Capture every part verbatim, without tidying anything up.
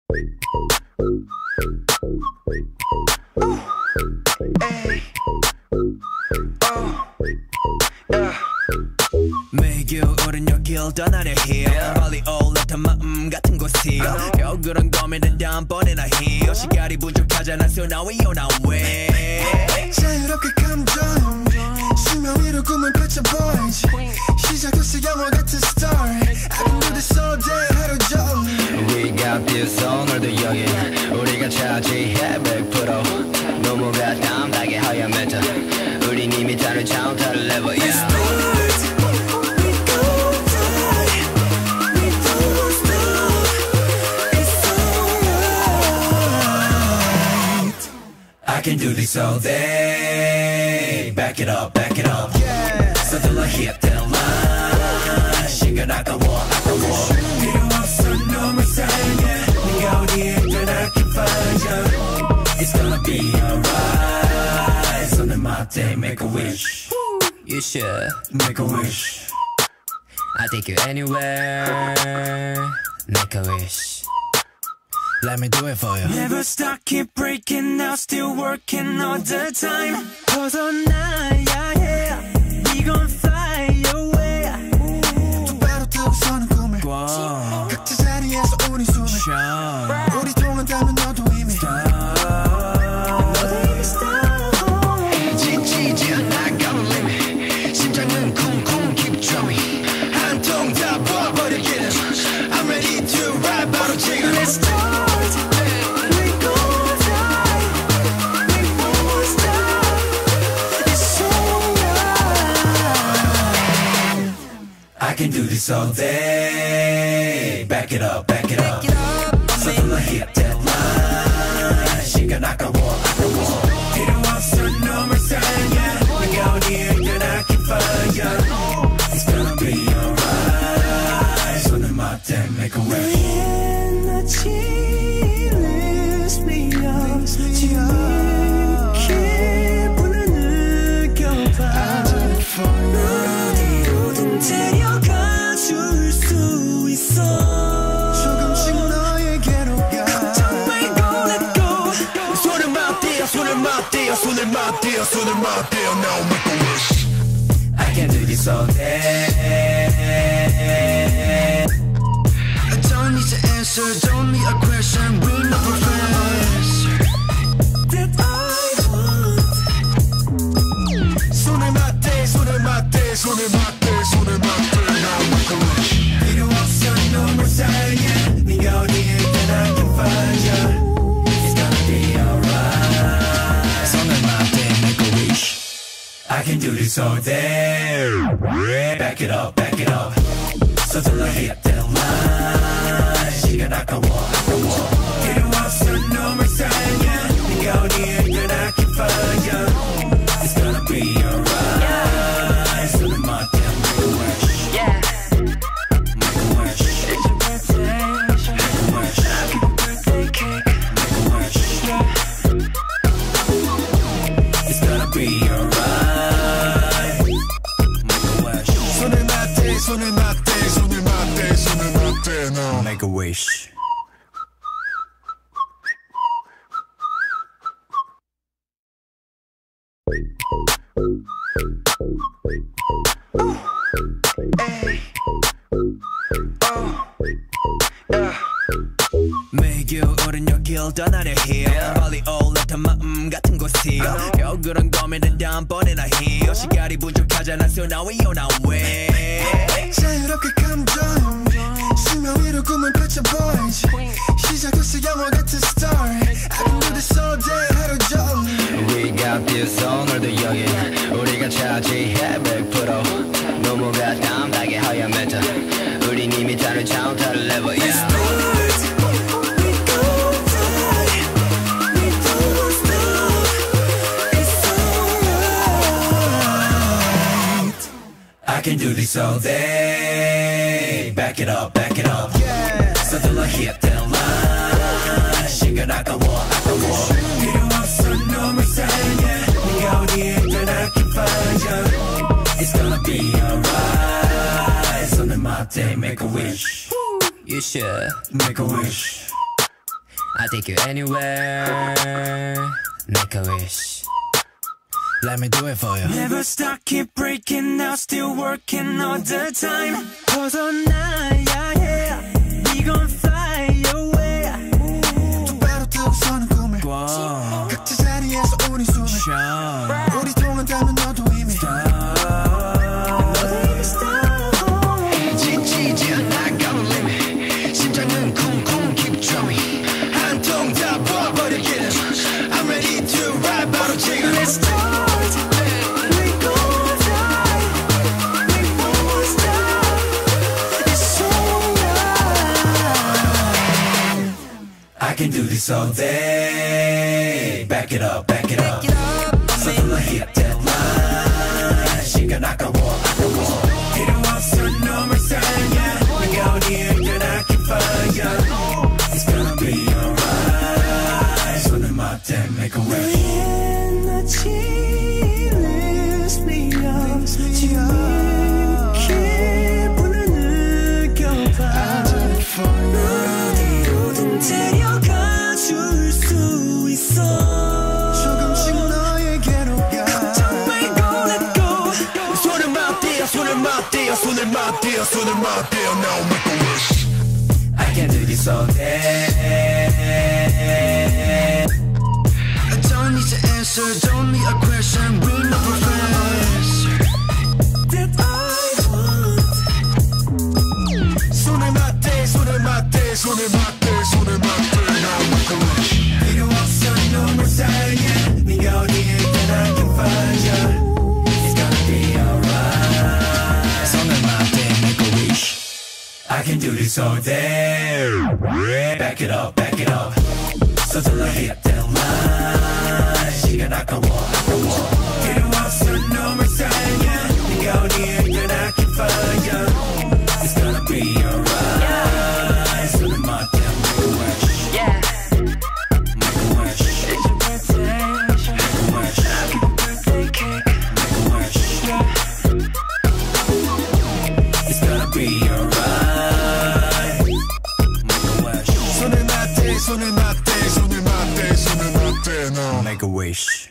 매일 겨울은 여길 떠나려 해요. 빨리 올라탄 마음 같은 곳이요. 겨울은 고민은 다음번에나 해요. 시간이 부족하잖아 so now we on our way. 자유롭게 감정 수면 위로 꿈을 펼쳐 보이지. 시작됐어 영화 같은 story. I can do this all day 하루 종일. We got this 오늘도 여긴 우리가 차지해 백 퍼센트 넘어가 담당의 하얀 메타 우린 이미 다른 차원 다른 레벨 yeah. I can do this all day. Back it up, back it up. Yeah. 서둘러 hit that line. 시간 아까워, 아까워. 필요 없어, 너무 사랑해. 네가 어디에 있든 I can find you. It's gonna be alright. 손을 맞대, make a wish. You should Make a wish. I'll take you anywhere. Make a wish. Let me do it for you. Never stop, keep breaking now, still working all the time. 벗어나야 해. We gon' fly away. 똑바로 타고 서는 꿈을 각자 자리에서 우리 숨을 우리 통한다면 너도 이미 너도 이미 star. 지치지 않아 got limit 심장은 쿵쿵 keep drumming 한 통 다 부어버리기는 I'm ready to ride 바로 지금 Let's start. We gon' fly. We won't stop. It's alright. I can do this all day. Back it up, back it up. 서둘러 hit that line. 시간 아까워, 아까워. 필요 없어, 너무 사랑해. 네가 어디에 있든 I can find you. It's gonna be alright. 손을 맞대, make a wish. Lift me up. 지금 기분을 느껴봐. 어디로든 데려가 줄 수 있어. 조금씩 너에게로 가. 걱정 말고 let go. 손을 맞대요, 손을 맞대요, 손을 맞대요, 손을 맞대요. Now make a wish. I can do this all day. I don't need to answer, don't need a question. We know for answer that I want. 손을 맞대, 손을 맞대, 손을 맞대, 손을 맞대. Now make a wish. 필요 없어, 너무 사랑해. 네가 어디에 있든 I can find you. It's gonna be alright. 손을 맞대, make a wish. I can do this all day. Back it up, back it up. 서둘러 hit that line. 시간 아까워, 아까워. 필요 없어, 너무 사랑해. 네가 어디에 있든 I can find you. It's gonna be alright. 손을 맞대, make a wish. Yeah. Make a wish. It's your birthday. Make a wish. Give a birthday cake. Make a wish. It's gonna be alright. Make a wish. 손을 맞대, 손을 맞대, 손을 맞대, 손을 맞대. Now Make a wish. 매일 겨울은 여길 떠나려 해요. 빨리 올라탄 마음 같은 곳이요. 겨울은 고민은 다음번에나 해요. 시간이 부족하잖아 so now we on our way. 자유롭게 감정 수면 위로 꿈을 펼쳐 보이지. 시작됐어 영화 같은 story. I can do this all day 하루 종일. We got this 오늘도 여긴 우리가 차지해 백 퍼센트 넘어가 담당의 하얀 메타 우린 이미 다른 차원 다른 레벨 yeah. We gon' fly. We don't stop. It's alright. I can do this all day. Back it up, back it up. Yeah. 서둘러 hit that line. 시간 아까워, 아까워. 필요 없어, 너무 사랑해. 네가 어디에 있든 I can find you. It's gonna be alright. 손을 맞대, make a wish. You should Make a wish. I'll take you anywhere. Make a wish. Let me do it for you. Never stop, keep breaking out, still working all the time. 벗어나야 해. We gon' fly away. 똑바로 뜨고 서는 꿈을 꿔. 각자 자리에서 우리 숨을 쉬어. 우리 통한다면 너도 이미 너도 이미 star. 지치지 않아 got limit. 심장은 쿵쿵 keep drumming. 한 통 다 부어버리기는 I'm ready to ride 바로 지금. Let's start. We gon' fly. We won't stop. It's alright. I can do this all day. Back it up, back it up. 서둘러 hit that line. 시간 아까워, 아까워. 필요 없어 너만 살냐. 내가 어디에 있든 I can find ya. It's gonna be alright. 손을 맞대, make a wish. Lift me up. 기분을 느껴봐. 어디로든 데려가 줄 수 있어. 조금씩 너에게로 가. 걱정 말고 let go. 손을 맞대요 손을 맞대요 손을 맞대요 손을 맞대요 Now make a wish. I can do this all day. I don't need to answer, don't need a question. We know professor That I want. 손을 맞대 손을 맞대 손을 맞대 손을 맞대 Now make a wish. 필요 없어 너만 살냐. 네가 어디에 있든 I can find ya. It's gonna be alright. 손을 맞대 make a wish. I can do this all day. Back it up, back it up. 서둘러 hit that line. 시간 아까워, 아까워. 필요 없어 너만 살냐. 네가 어디에 있든 I can find ya. It's gonna be alright. 손을 맞대, make a wish. Yeah. Make a wish. Make a wish. Make a wish. It's gonna be alright. Make a wish. 손을 맞대 손을 맞대 손을 맞대 손을 맞대 Now Make a wish.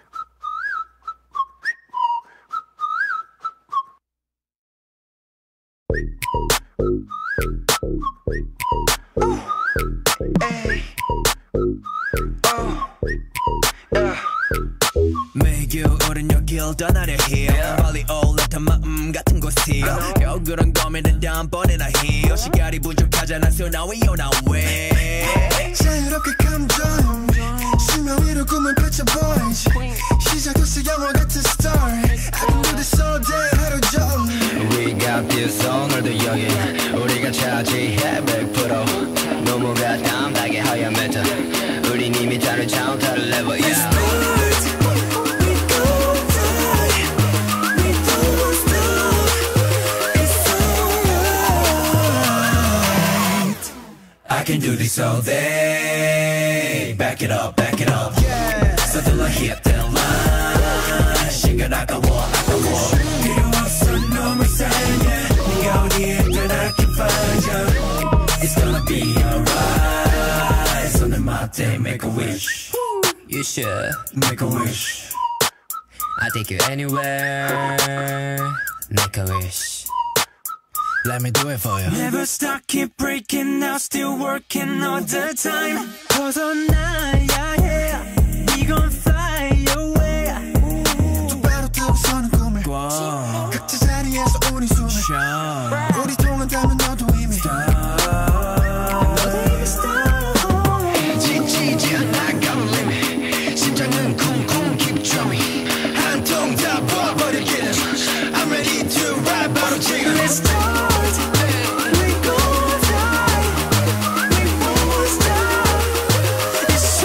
매겨오른 여길 떠나려 해요. 빨리 올라탄 마음 같은 곳이요. 겨울은 고민은 다음번에나 해요. 시간이 부족하잖아 so now we on our way. 자유롭게 감정 수면 위로 꿈을 펼쳐 boys 시작했어 영화 같은 story I can do this all day 하루 종일 We got this 오늘도 여기 우리가 차지해 백 퍼센트 너무가 담백하게 하얀 멘트 우린 이미 다른 차원 다른 레벨 yeah. I can do this all day. Back it up, back it up. 서둘러 hit that line. 시간 아까워, 아까워. 필요 없어 너만 살냐. 네가 어디에 있든 I can find ya. It's gonna be alright. 손을 맞대, make a wish. You should Make a wish. I'll take you anywhere. Make a wish. Let me do it for you. Never stop, keep breaking out, still working all the time. 벗어나야 해. We gon' fly away. 똑바로 뜨고 서는 꿈을 꿔. 각자 자리에서 우리 숨을 쉬어. 우리 통한다면 너도 이미 너도 이미 star. 지치지 않아 got limit. 심장은 쿵쿵 keep drumming. 한 통 다 부어버리기는 I'm ready to ride 바로 지금. Let's start. We gon' fly. We won't stop. It's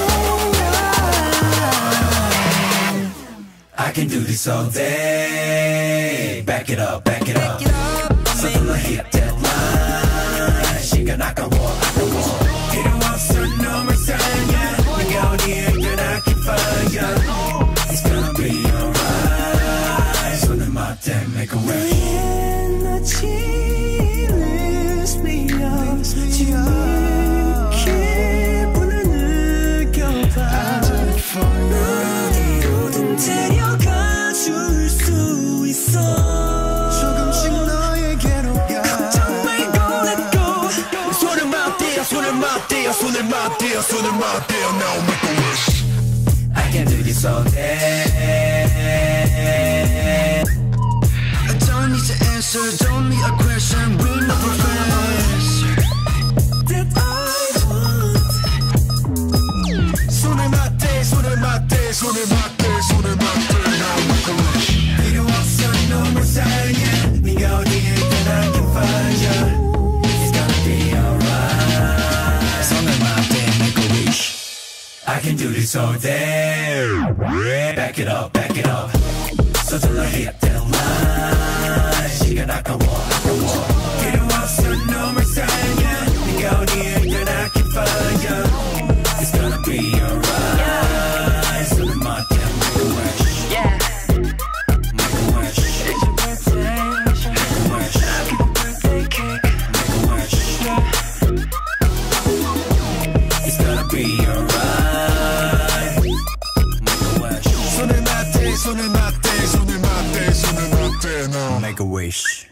alright. I can do this all day. Back it up, back it up. 서둘러 hit that line. 시간 아까워, 아까워. 필요 없어 너만 살냐. 네가 어디에 있든 I can find ya. It's gonna be alright. 손을 맞대, make a wish. Lift me up. 기분을 맞대요 손을 맞대요 손을 맞대요 Now make a wish I can do this all day. I don't need to answer, don't need a question. We know professor that I want. 손을 맞대 손을 맞대 손을 맞대 손을 맞대 Now make a wish 필요 없어 너무 사랑해 네가 어디에 있든 I can find you. It's gonna be alright. 손을 맞대 make a wish I can do this all day. Back it up, back it up. 서둘러 hit that line. 시간 아까워, 아까워. 필요 없어 너무 사랑해 네가 어디에 있든 I can find you. It's gonna be alright. 손을 맞대 make a wish. Yeah Make a wish. It's your birthday Make a wish. Happy birthday cake Make a wish. It's gonna be alright. Make a wish. 손을 맞대 손을 맞대 손을 맞대 손을 맞대 Now Make a wish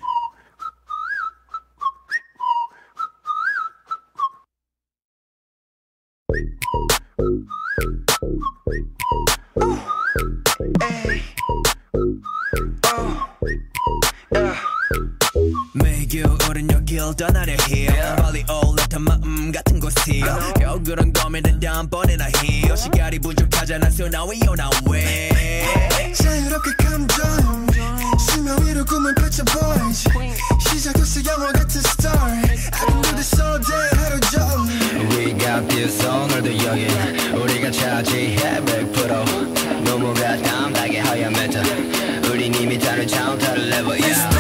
매일 오른 여길 떠나려 해요 빨리 올라탄 마음 같은 곳이요 겨울은 고민은 다음번에나 해요 시간이 부족하잖아 So now we on our way 자유롭게 감정 수면 위로 꿈을 펼쳐 boys 시작했어 영화 같은 story I can do this all day 하루 종일 We got this 오늘도 여긴 우리가 차지해 백 퍼센트 너무가 담백하게 하얀 멘트 우린 이미 다른 차원 다른 레벨 yeah.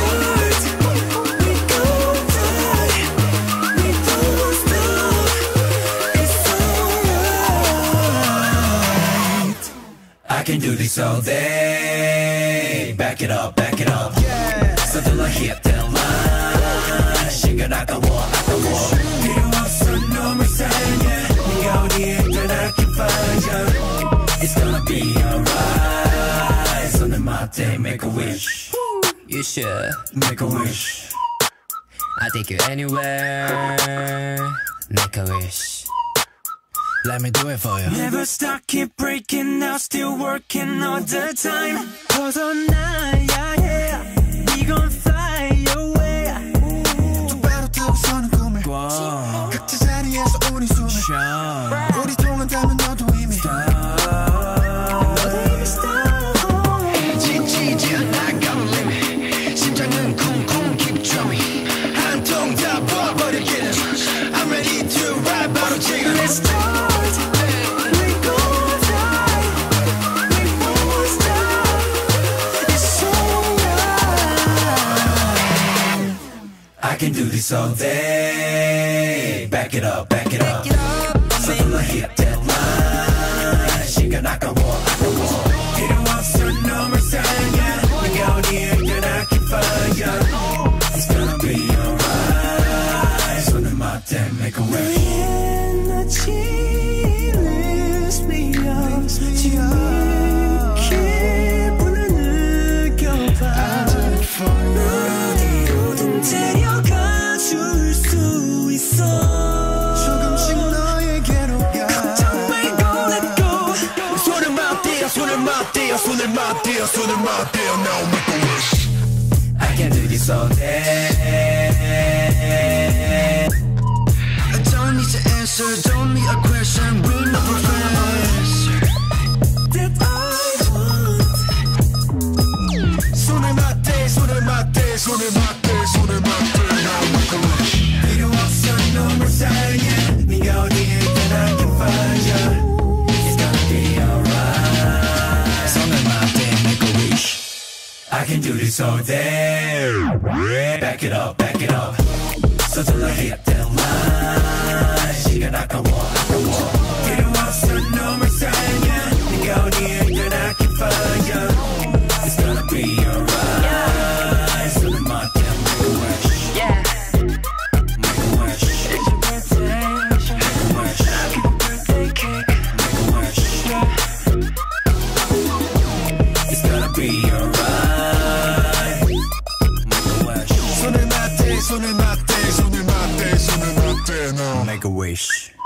I can do this all day. Back it up, back it up. 서둘러 hit that line. 시간 아까워, 아까워. 필요 없어 너무 사랑해 네가 어디에 있든 I can find you. It's gonna be alright. 손을 맞대 make a wish. You should Make a wish. I'll take you anywhere Make a wish Let me do it for you Never stop, keep breaking now, still working all the time. 벗어나야 해. We gon' fly away. 똑바로 뜨고 서는 꿈을 각자 자리에서 우리 숨을 우리 통한다면 너도 이미 지치지 않아 got limit 심장은 쿵쿵 keep drumming 한 통 다 부어버리기는 I'm ready to ride 바로 지금 Let's start. We gon' fly. We won't stop. It's alright. I can do this all day. Back it up, back it up. 서둘러 hit that line. 시간 아까워, 아까워. 필요 없어 너무 사랑해 네가 어디에 있든 I can find you. It's gonna be alright. 손을 맞대 make a wish. 조금씩 너에게로 가 손을 맞대요 손을 맞대요 손을 맞대요 손을 맞대요 Now make a wish I can do this all day. I don't need to answer don't need a question We know professor That I want. 손을 맞대 손을 맞대 손을 맞대 손을 맞대 Now make a wish 필요 없어 너무 사랑해 네가 어디에 있든 I can find you. It's gonna be alright. 손을 맞대 make a wish I can do this all day. Back it up, back it up. 서둘러 hit that line. 시간 아까워, 아까워. 필요 없어 너무 사랑해 네가 어디에 있든 I can find you. It's gonna be alright. 손을 맞대 make a wish. Yeah Make a wish. It's your birthday Make a wish. Happy birthday cake Make a wish. It's gonna be alright. Make a wish. 손을 맞대 손을 맞대 손을 맞대 손을 맞대 Now Make a wish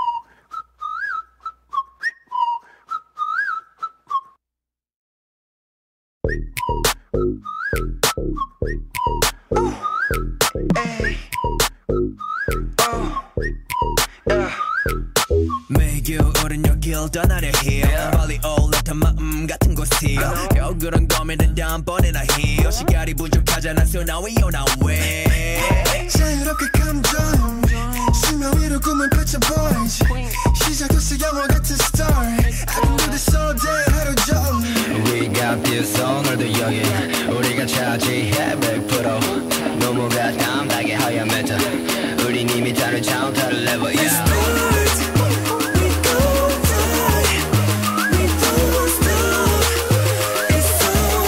여길 떠나려 해요 빨리 올라탄 마음 같은 곳이요 겨울은 고민은 다음번에나 해요 시간이 부족하잖아 so now we on our way 자유롭게 감정 수면 위로 꿈을 펼쳐 boys 시작됐어 영화 같은 story I can do this all day 하루 종일 We got this 오늘도 여기 우리가 차지해 백 퍼센트 넘어가 담백하게 하얀 메타 우린 이미 다른 차원타를 level yeah. Let's start We gon' die We don't stop It's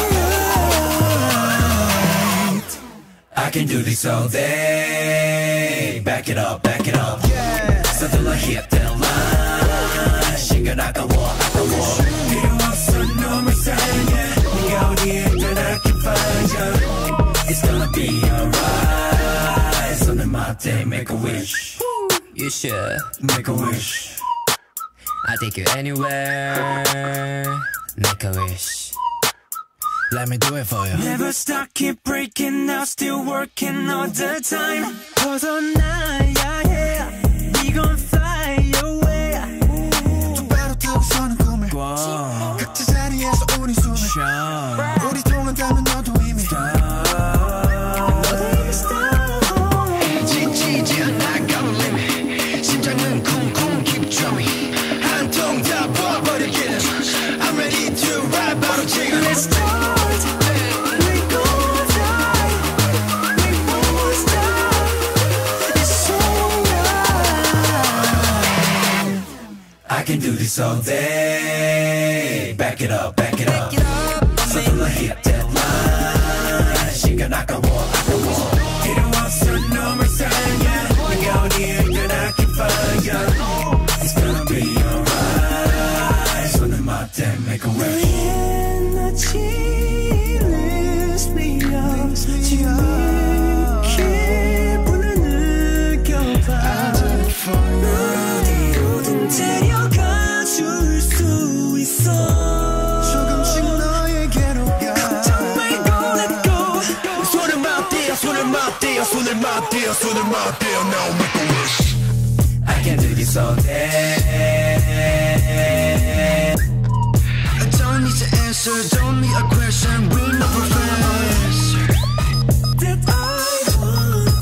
alright I can do this all day Back it up, back it up yeah. 서둘러 hit that line 시간 아까워 아까워 필요 없어 놈을 사랑해 네가 어디에 있든 I can find you It's gonna be alright 손을 맞대 make a wish You should Make a wish I'll take you anywhere Make a wish Let me do it for you Never stop, keep breaking now Still working all the time 벗어나야 해 We gon' fly away 똑바로 뜨고 서는 꿈을 wow. 각자 자리에서 우리 숨을 Shine. 우리 통한다면 너도 이미 지치지 않아 got limit 심장은 쿵쿵 keep drumming 한 통 다 부어버리기는 I'm ready to ride 바로 지금 Let's start We gon' die We won't stop It's alright I can do this all day Back it up, back it up 서둘러 hit that line 시간 아까워 아까워 필요 없어 놈을 사랑해 네가 어디에 있든 I can find you It's gonna be alright 손을 맞대 make a wish 에너지를 스피어 지금 불을 느껴봐 어디로든 데려가 줄 수 있어 조금씩 너에게로 가 걱정 말고 let go 손을 맞대요 손을 맞대요 손을 맞대요 손을 맞대요 Now make a wish I can do this all day I don't need to answer don't need a question we know profess that I want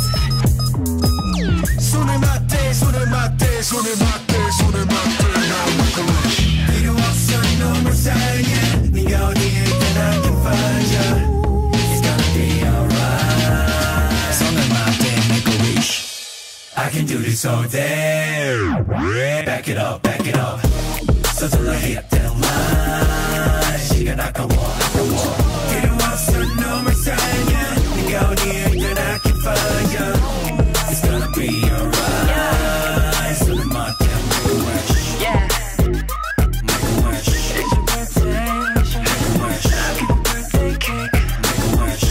손을 맞대 손을 맞대 손을 맞대 손을 맞대 Now make a wish 필요 없어 놈을 사랑해 네가 어디에 있든 I can find you It's gonna be alright 손을 맞대 make a wish I can do this all day Back it up back it up 서둘러 hit that line 시간 아까워 아까워 필요 없어 놈을 사랑해 네가 어디에 있든 I can find you It's gonna be alright 손을 맞대 make a wish Yeah Make a wish It's your birthday Make a wish Happy birthday cake Make a wish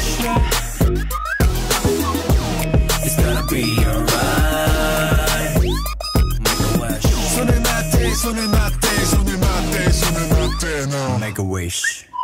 It's gonna be alright Make a wish 손을 맞대 손을 맞대 손을 맞대 손을 맞대 now Make a wish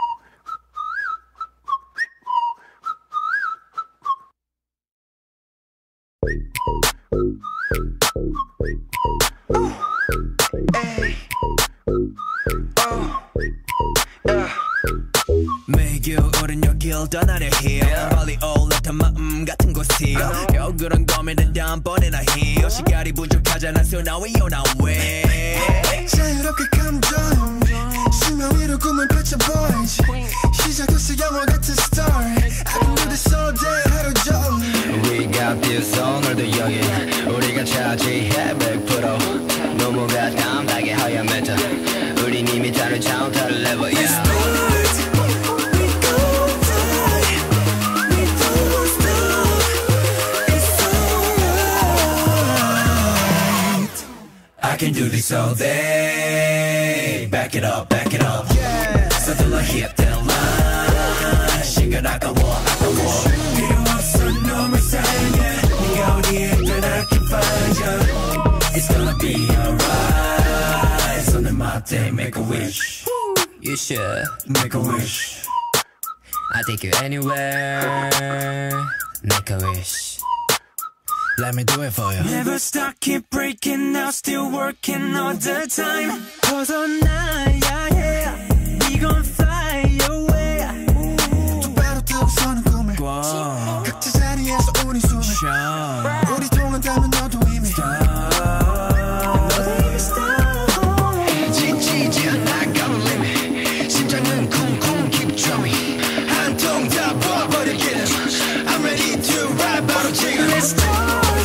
매일 오른 여길 떠나려 해요 빨리 올라탄 마음 같은 곳이요 겨울은 고민은 다음번에나 해요 시간이 부족하잖아 so now we on our way 자유롭게 감정 수면 위로 꿈을 펼쳐 boys 시작됐어 영화 같은 story I can do this all day 하루 종일 We got this 오늘도 여기 우리가 차지해 백 퍼센트 넘어가 담백하게 하얀 메타 우린 이미 다른 차원타를 level Let's yeah. start We gon' die We don't stop It's alright I can do this all day Back it up back it up yeah. 서둘러 hit that line 시간 아까워 아까워 필요 없어 놈을 사랑해 네가 어디에 있든 I can find you It's gonna be alright 손을 맞대 make a wish You should Make a wish I'll take you anywhere Make a wish Let me do it for you. Never stop, keep breaking out, still working all the time. 벗어나야 해. We gon' fly away. 똑바로 뜨고 서는 꿈을 꿔. 각자 자리에서 우리 숨을 쉬어. 우리 통한다면 너도 이미 stop. 너도 이미 stop. 지치지 않아 got limit. 심장은 쿵쿵 keep drumming. 한 통 다 부어버리기는 I'm ready to ride 바로 지금. Let's start.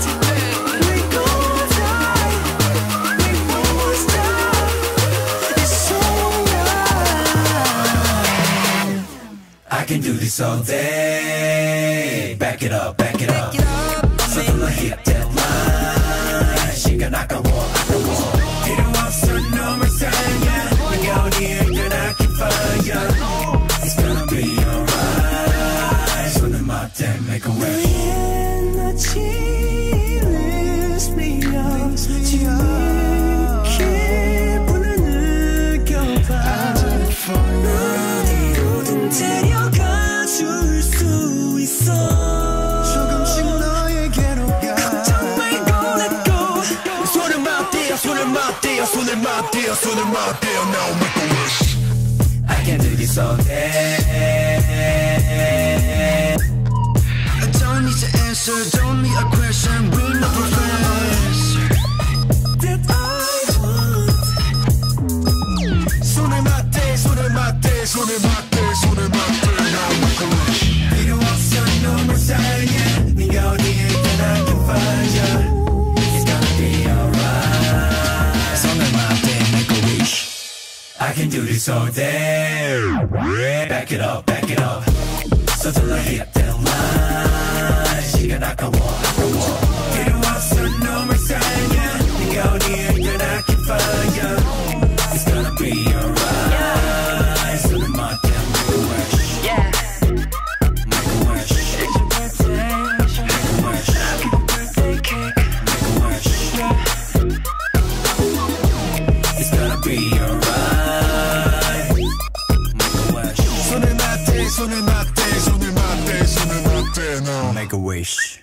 I can do this all day. Back it up, back it up. 서둘러 hit that line. 시간 아까워, 아까워. 필요 없어, 너무 상해. 네가 어디에 있든 I can find you. It's gonna be alright. 손을 맞대, make a wish. Lift me up. 지금 기분을 느껴봐. 어디로든 데려가 줄 수 있어. 조금씩 너에게로 가. 걱정 말고 let go. 손을 맞대어, 손을 맞대어, 손을 맞대어, 손을 맞대어. Now make a wish. I can do this all day. I don't need to answer, don't need a question. We know professor That I want. 손을 맞대, 손을 맞대, 손을 맞대, 손을 맞대. Now make a wish. 필요 없어, 너무 상해. 네가 어디에 있든 I can find you. It's gonna be alright. 손을 맞대, make a wish. I can do this all day. Back it up, back it up. 서둘러 hit that line. 시간 아까워, 아까워. 필요 없어, 너무 상해. 네가 어디에 있든 I can find you. It's gonna be alright. 손을 맞대, make a wish. Yeah. Make a wish. Make a wish. Make a wish. It's gonna be alright. Make a wish. 손을 맞대, 손을 맞대, 손을 맞대, 손을 맞대. Now make a wish.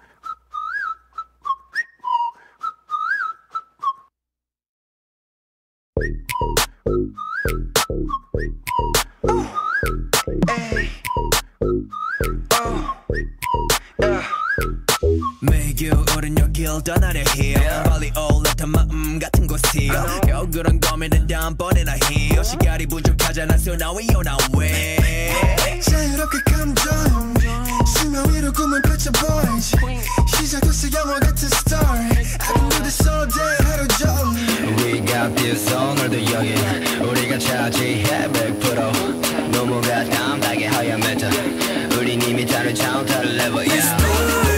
매겨오른 여길 떠나려 해요. 빨리 올라탄 마음 같은 곳이요. 겨울은 고민은 다음번에나 해요. 시간이 부족하잖아, so now we on our way. 자유롭게 감정 수면 위로 꿈을 펼쳐 보이지. 시작했어 영화 같은 story. I can do this all day 하루 종일. We got this 오늘도 여기 우리가 차지해 백 퍼센트 너무가 담백하게 하얀 멘트. 우린 이미 다른 차원 다른 레벨. Yeah.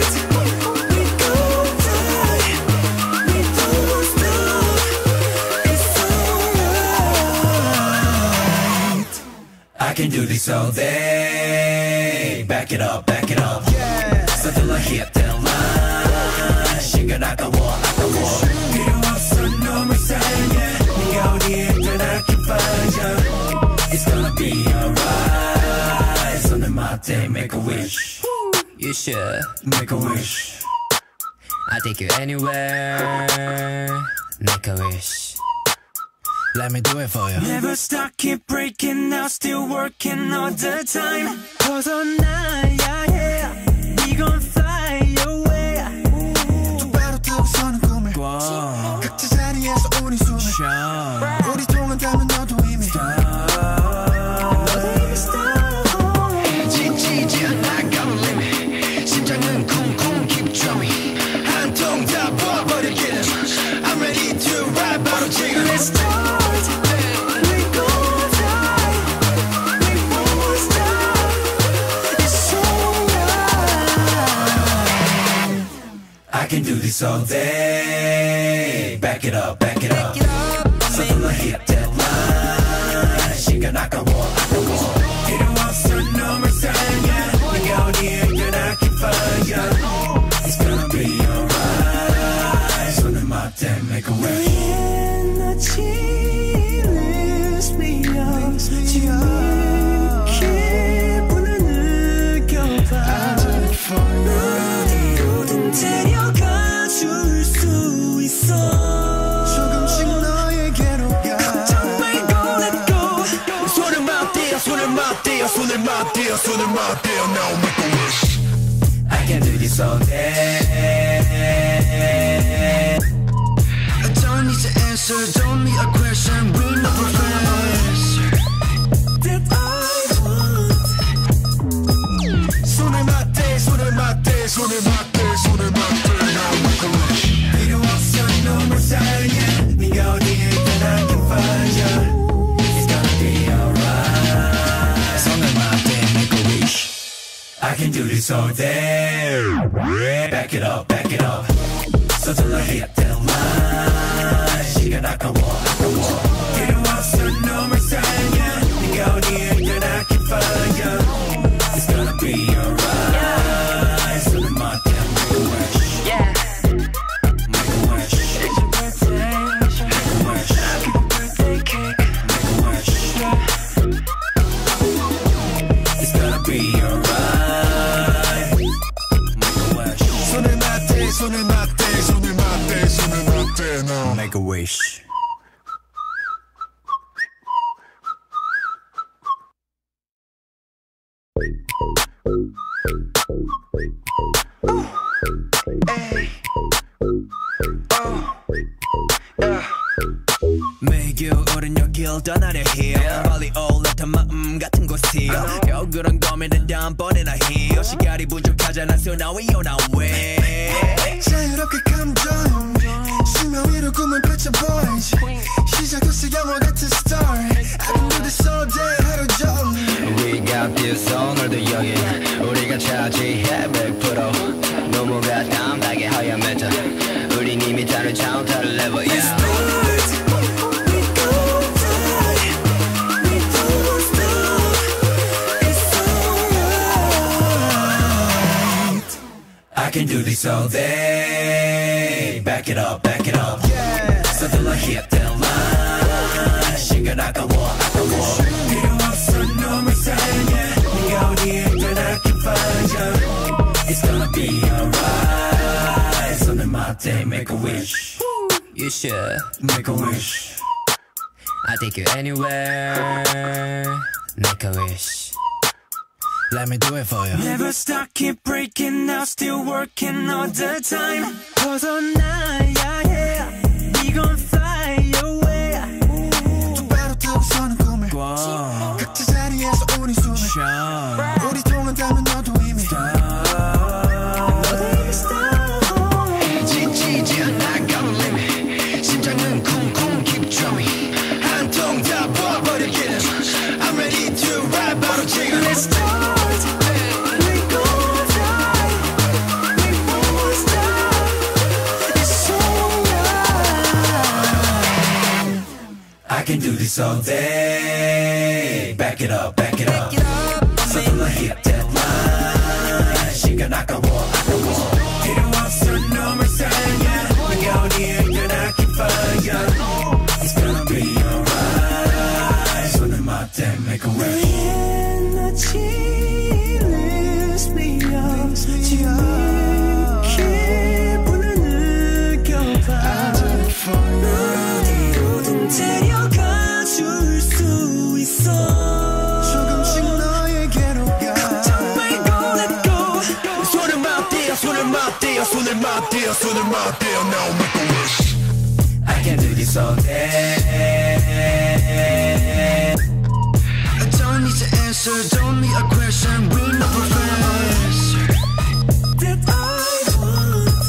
I can do this all day. Back it up, back it up. 서둘러 hit that line. 시간 아까워, 아까워. 필요 없어, 너무 상해. 네가 어디에 있든 I can find you. It's gonna be alright. 손을 맞대, make a wish. You should Make a wish. I take you anywhere. Make a wish. Let me do it for you. Never stop, keep breaking out, still working all the time. 벗어나야 해. We gon' fly away. 똑바로 뜨고 서는 꿈을 꿔. 각자 자리에서 우리 숨을 쉬어. 우리 통한다면 너도 이미 stop. 너도 이미 stop. 지치지 않아 got limit. 심장은 쿵쿵 keep drumming. 한 통 다 부어버리기는 I'm ready to ride 바로 지금. Let's start. I can do this all day. Back it up, back it up. 서둘러 hit that line. 시간 아까워, 아까워. 필요 없어, 너무 상해. 네가 어디에 있든 I can find you. It's gonna be alright. 손을 맞대, make a wish. Lift me up. 지금 기분을 느껴봐. 어디로든 데려가. 맞대어 손을 맞대어 손을 맞대어 now make a wish. I can do this all day. I don't need to answer, don't need a question. We know professor that I want. 손을 맞대 손을 맞대 손을 맞대 손을 맞대 now make a wish. 필요 없어 눈물 사이에 네가 어디에 있든 I can find you. It's gonna be alright. 손을 맞대 make a wish. I can do this all day. Back it up, back it up. 서둘러 hit the line. 시간 아까워, 아까워. 필요 없어 눈물 사이에 네가 어디에 있든 I can find you. It's gonna be alright. 손을 맞대 make a wish. Yeah. Make a wish. It's your birthday. Make a wish. Happy birthday cake. Make a wish. It's gonna be alright. Make a wish. 손을 맞대 손을 맞대 손을 맞대 손을 맞대 now Make a wish. 매일 오른 여길 떠나려 해요. 빨리 올라탄 마음 같은 곳이요. 겨울은 고민은 다음번에나 해요. 시간이 부족하잖아 so now we on our way. 자유롭게 감정 수면 위로 꿈을 펼쳐 boys 시작했어 영화 같은 story I can do this all day 하루 종일 We got this 오늘도 여기 우리가 차지해 백 퍼센트 너무가 담백하게 하얀 메타 우린 이미 다른 차원 다른 레벨 yeah. I can do this all day. Back it up, back it up. Yeah. 서둘러 hit the line. 시간 아까워, 아까워. 필요 없어 눈물 사이에 네가 어디에 있든 I can find you. It's gonna be alright. 손을 맞대, make a wish. You should Make a wish. I'll take you anywhere. Make a wish. Let me do it for you. Never stop, keep breaking now, still working all the time 벗어나야 해 We gon' fly away 똑바로 뜨고 서는 꿈을 각자 자리에서 우리 숨을 우리 통한다면 너도 이미 너도 이미 stop 지치지 않아 got limit 심장은 쿵쿵 keep drumming 한 통 다 부어버리기는 I'm ready to ride 바로 지금 Let's start I can do this all day. Back it up, back it up. 서둘러 hit that line. 시간 아까워, 아까워. 필요 없어 눈물 사이에 네가 어디에 있든 I can find you. It's gonna be alright. 손을 맞대, make a wish. lift me up 지금 기분을 느껴봐 어디로든 데려가 줄 수 있어 조금씩 너에게로 가 걱정 말고 let go 손을 맞대어 손을 맞대어 손을 맞대어 손을 맞대어 now make a wish. I can do this all day. I don't need to answer, don't need a question. We know professor that I want.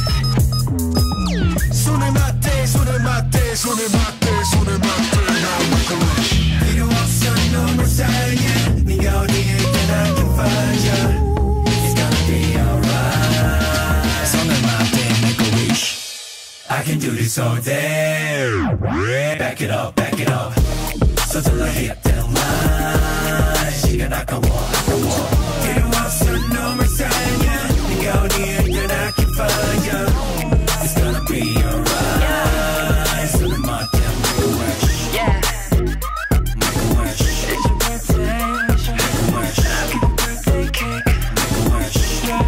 손을 맞대 손을 맞대 손을 맞대 손을 맞대 now make a wish. 필요 없어 눈물 사이에 네가 어디에 있든 I can find you. It's gonna be alright. 손을 맞대, make a wish. I can do this all day. Back it up, back it up. 서둘러 hit the line. 시간 아까워, 아까워. 필요 없어 눈물 사이에 네가 어디에 있든 I can find you. It's gonna be alright. 손을 맞대, make a wish. Yeah. Make a wish. It's your birthday. Make a wish. Happy birthday cake. Make a wish.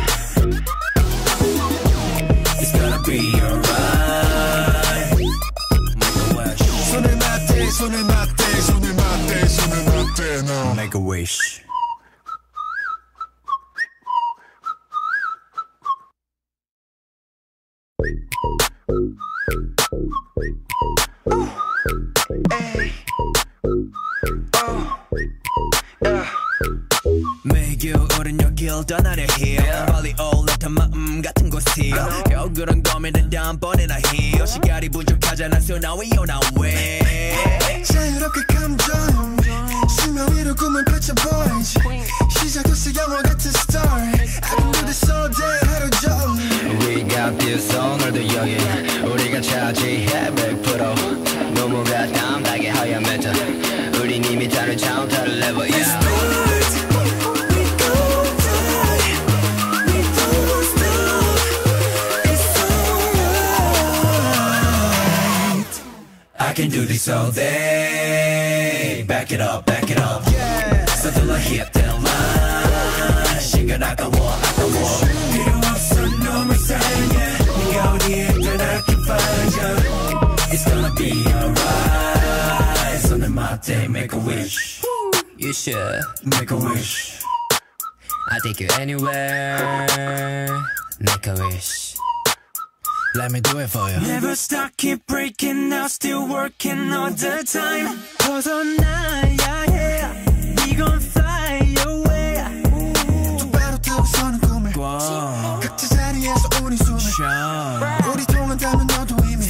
It's gonna be alright. Make a wish. 손을 맞대 손을 맞대 손을 맞대 손을 맞대 now Make a wish. 떠나려 해요 빨리 올라탄 마음 같은 곳이요 겨울은 고민은 다음번에나 해요 시간이 부족하잖아 so now we on our way 자유롭게 감정 수면 위로 꿈을 펼쳐 boys 시작됐어 영화 같은 story I can do this all day 하루 종일 We got this 오늘도 여기 우리가 차지해 백 퍼센트 너무가 담백하게 하얀 메타 우린 이미 다른 차원 다른 레벨 yeah. I can do this all day Back it up, back it up yeah. 서둘러 hit that line 시간 아까워, 아까워 필요 없어 너무 사랑해 네가 어디에 있든 I can find you It's gonna be alright 손을 맞대 make a wish You should Make a wish I'll take you anywhere Make a wish Let me do it for you Never stop, keep breaking out Still working all the time 벗어나야 해 We gon' fly away 똑바로 뜨고 서는 꿈을 각자 자리에서 우린 숨을 우리 통한다면 너도 이미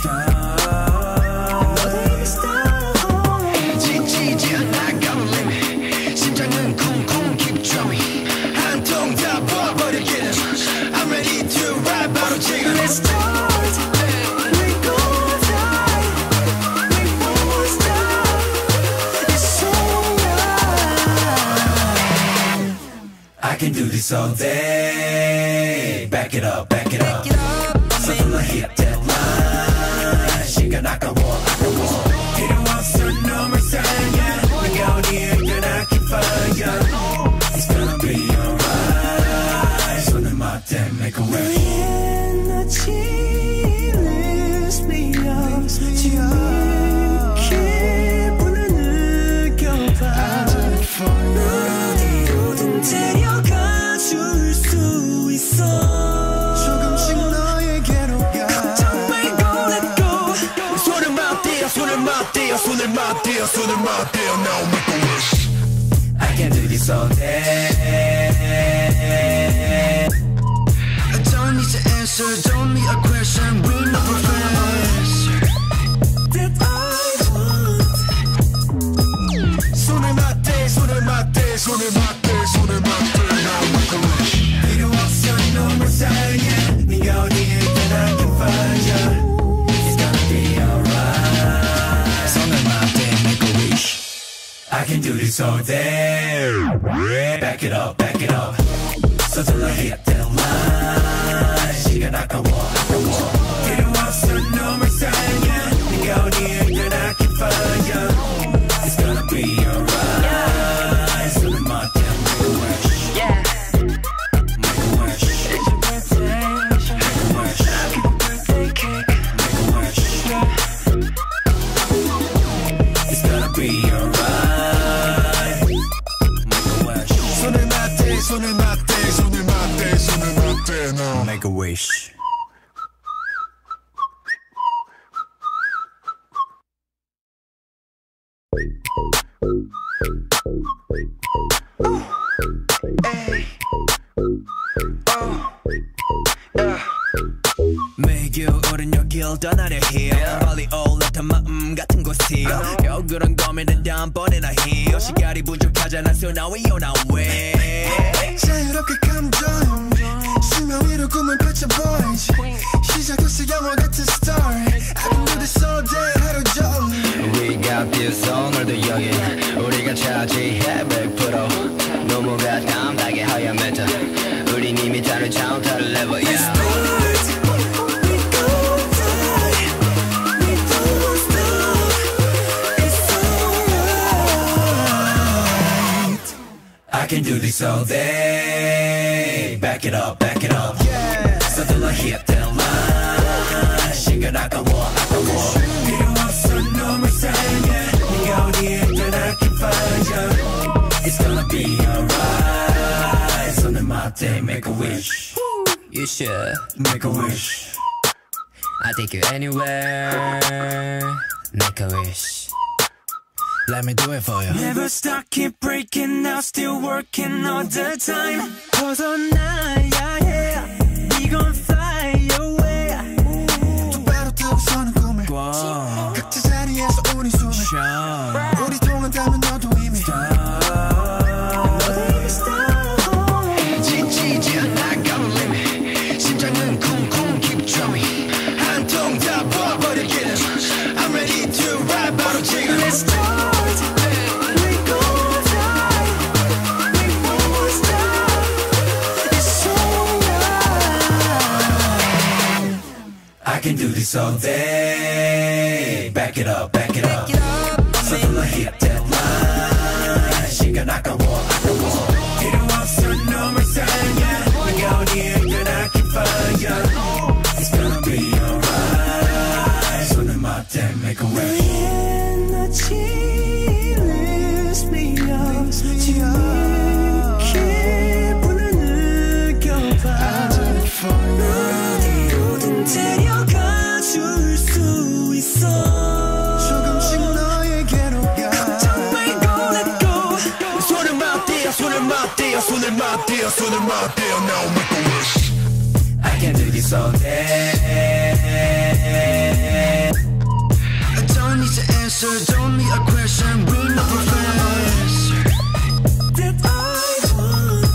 너도 이미 star 지치지 않아 got limit 심장은 쿵쿵 keep drumming 한 통 다 부어버리기는 I'm ready to ride 바로 지금 Let's start We gon' fly We won't stop It's alright I can do this all day Back it up, back it up 서둘러 hit that line 시간 아까워, 아까워 필요 없어 너무 사랑해 네가 어디에 있든 I can find you It's gonna be alright 손을 맞대 make a wish Lift me up 기분을 느껴봐 어디로든 데려가 줄 수 있어 조금씩 너에게로 가 걱정 말고 let go 손을 맞대요 손을 맞대요 손을 맞대요 손을 맞대요 Now make a wish I can do this all day Don't need to answer, don't need a question We know profess That I want 손을 맞대 손을 맞대 손을 맞대 손을 맞대 Now make a wish 필요 없어 너무 사랑해 네가 어디에 있든 I can find you It's gonna be alright 손을 맞대 make a wish I can do this all day Back it up back it up 서둘러 hit that line 시간 아까워 아까워 필요 없어 너무 사랑해 네가 어디에 있든 I can find you It's gonna be alright 손을 맞대 make a wish Yeah Make a wish Make a wish Make a wish It's gonna be alright Make a wish 손을 맞대 손을 맞대 손을 맞대 손을 맞대 Now Make a wish 매일 오른 여길 떠나려 해요 빨리 올라탄 마음 같은 곳이요 겨울은 고민은 다음번에나 해요 시간이 부족하잖아 so now we on our way 자유롭게 감정 수면 위로 꿈을 펼쳐 boys 시작됐어 영화 같은 story I can do this all day 하루 종일 We got this 오늘도 여기 우리가 차지해 백 퍼센트 너무가 담백하게 하얀 메타 우린 이미 다른 차원 다른 레벨 yeah. I can do this all day Back it up, back it up yeah. 서둘러 hit that line 시간 아까워, 아까워 필요 없어 너무 사랑해 네가 어디에 있든 I can find you It's gonna be alright 손을 맞대 make a wish You should Make a wish I'll take you anywhere Make a wish Let me do it for you. Never stop, keep breaking now, still working all the time. 벗어나야 해. We gon' fly away. 똑바로 뜨고 서는 꿈을 꿔. 각자 자리에서 우리 숨을 쉬어. 우리 통한다면 너도 이미 지치지 않아 got limit. 심장은 쿵쿵 keep drumming. 한 통 다 부어버리기는 I'm ready to ride 바로 지금. Let's start. We gon' fly. We won't stop. It's alright. I can do this all day. Back it up, back it up. 서둘러 hit that line. 시간 아까워, 아까워. 필요 없어, 너무 이상해. 네가 어디에 있든 I can find you. It's gonna be alright. 손을 맞대, make a wish. Lift me up. 기분을 느껴봐. 어디로든 데려가 줄 수 있어. 조금씩 너에게로 가. 걱정 말고 let go. 손을 맞대어 손을 맞대어 손을 맞대어 손을 맞대어 Now make a wish. I can do this all day. I don't need to answer, don't need a question. We know professor That I want.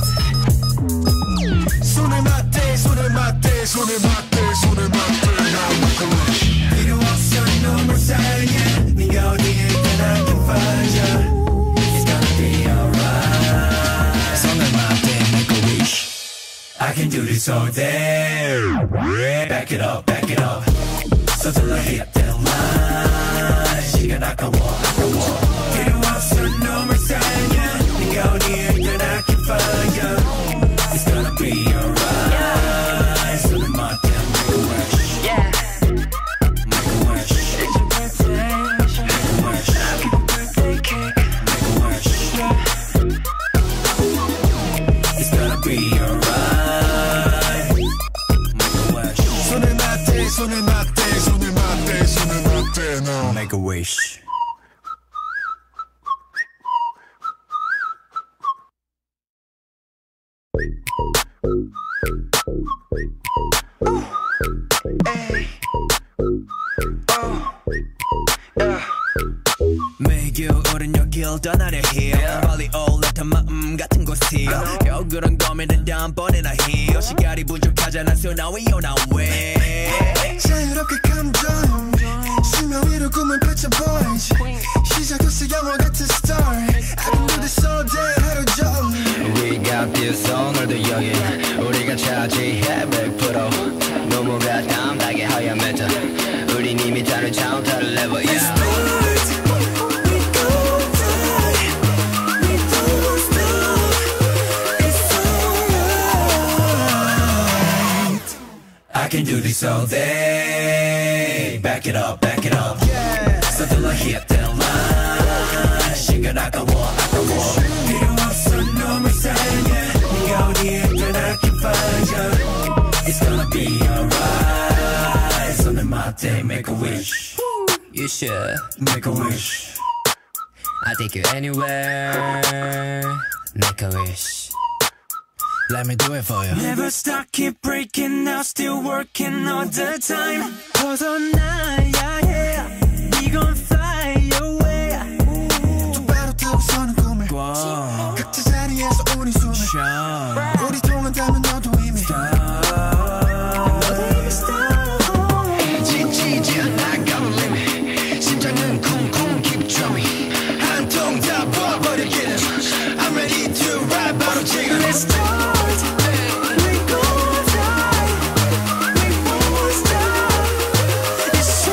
손을 맞대 손을 맞대 손을 맞대 손을 맞대 Now make a wish. 필요 없어, 너무 이상해. 네가 어디에 있든 I can find you. It's gonna be alright. 손을 맞대 make a wish. I can do this all day. Back it up, back it up. 서둘러 hit that line. 시간 아까워, 아까워. 필요 없어, 너무 이상해. 네가 어디에 있든 I can find you. It's gonna be alright. 손을 맞대, make a wish. Yeah. Make a wish. Make a wish. Make a wish. It's gonna be alright. Make a wish. 손을 맞대 손을 맞대 손을 맞대 손을 맞대 Now make a wish. 매일 오른 여길 떠나려 해요. 빨리 올랐던 마음 같은 곳이요. 겨울은 고민은 다음번에나 해요. 시간이 부족하잖아 so now we on our way. 자유롭게 감정 수면 위로 꿈을 펼쳐 boys. 시작했어 영화 같은 story. I can do this all day 하루 종일. We got this 오늘도 여긴 우리가 차지해 백 퍼센트 노모가 담당의 하얀 메타 우린 이미 다른 차원 다른 레벨 yeah. We gon' fly. We don't stop. It's alright. I can do this all day. Back it up, back it up. 서둘러 hit that line. 시간 아까워, 아까워. 필요 없어, 너무 이상해. 네가 어디에 있든 I can find you. It's gonna be alright. 손을 맞대, make a wish. You should. Make a wish. I'll take you anywhere. Make a wish. Let me do it for you. Never stop, keep breaking now, still working all the time. 벗어나야 해. We gon' fly away. 똑바로 뜨고 서는 꿈을 꿔. 각자 자리에서 우리 숨을 쉬어. 우리 통한다면 너도 이미 지치지 않아 got limit. 심장은 쿵쿵 keep drumming. 한 통 다 부어버리기는 I'm ready to ride 바로 지금. Let's start. We gon' fly. We won't stop. It's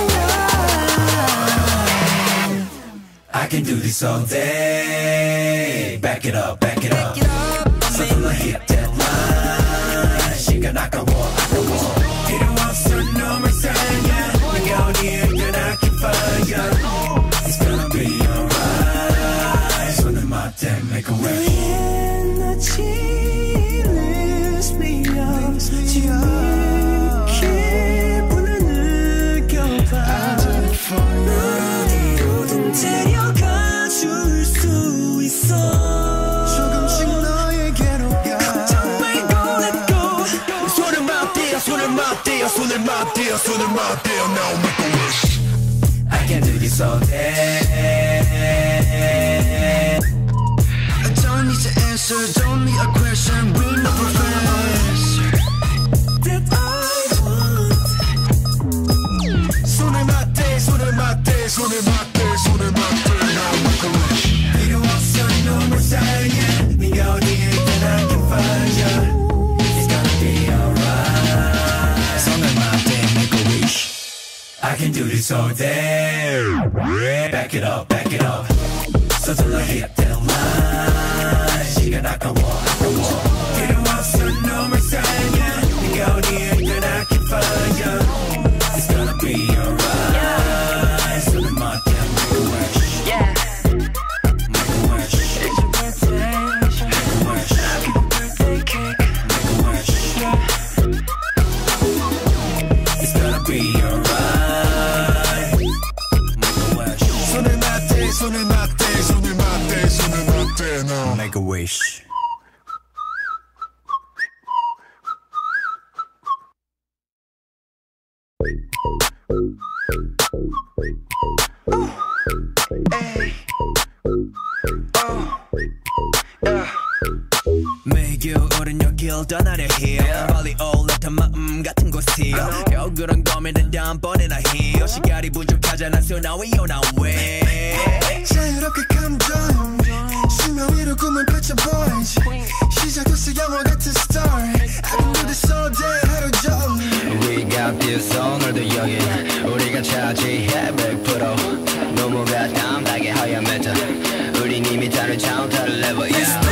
alright. I can do this all day. Back it up, back it up. 서둘러 hit that line. 시간 아까워, 아까워. 필요 없어, 너무 이상해. 네가 어디에 있든 I can find you. It's gonna be alright. 손을 맞대, make a wish. Energy lifts me up. 기분을 느껴봐. 어디로든 데려가 맞대어 손을 맞대어 now make a wish I can do this all day. I don't need to answer, don't need a question. We know for answer that I want. 손을 맞대 손을 맞대 손을 맞대 손을 맞대 now make a wish 필요 없어 눈물 사이에 네가 어디에 있든 I can find you. It's gonna be alright. 손을 맞대 make a wish. I can do this all day. Back it up, back it up. 서둘러 hit that line. 시간 아까워, 아까워. 필요 없어 눈물 사이에 네가 어디에 있든 I can find you. It's gonna be alright. 손을 맞대 make a wish. Yeah. Make a wish. Make a wish. Make a wish. It's gonna be alright. Make a wish. 손을 맞대 손을 맞대 손을 맞대 손을 맞대 now Make a wish. 매일 오른 여길 떠나려 해요 빨리 올라탄 마음 같은 곳이요 억울한 고민은 다음번에나 해요 시간이 부족하잖아 so now we on our way 자유롭게 감정 수면 위로 꿈을 펼쳐보이지 시작됐어 영화 같은 story I can do this all day 하루 종일 We got this 오늘도 여긴 우리가 차지해 백 퍼센트 넘어가 담백하게 하얀 메타 우린 이미 다른 차원 다른 레벨 yeah.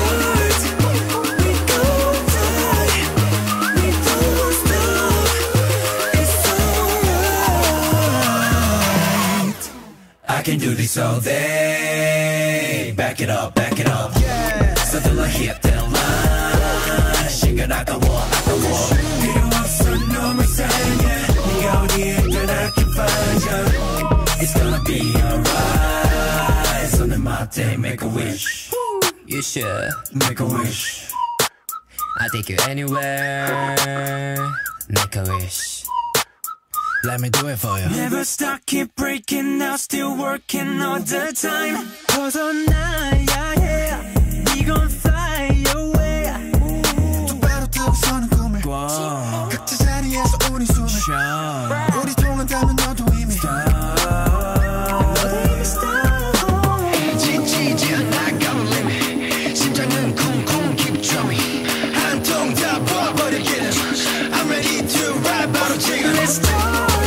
I can do this all day. Back it up, back it up. 서둘러 hit that line. 시간 아까워, 아까워. 필요 없어 눈물 사이에 네가 어디에 있든 I can find you. It's gonna be alright. 손을 맞대 make a wish. You should. Make a wish. I'll take you anywhere. Make a wish. Let me do it for you Never stop, keep breaking now Still working all the time 벗어나야 해 We gon' fly away 똑바로 뜨고 서는 꿈을 각자 자리에서 우리 숨을 우리 통한다면 너도 이미 지치지 않아 got limit 심장은 쿵쿵 keep drumming 한 통 다 부어버리기는 I'm ready to ride 바로 지금 Let's start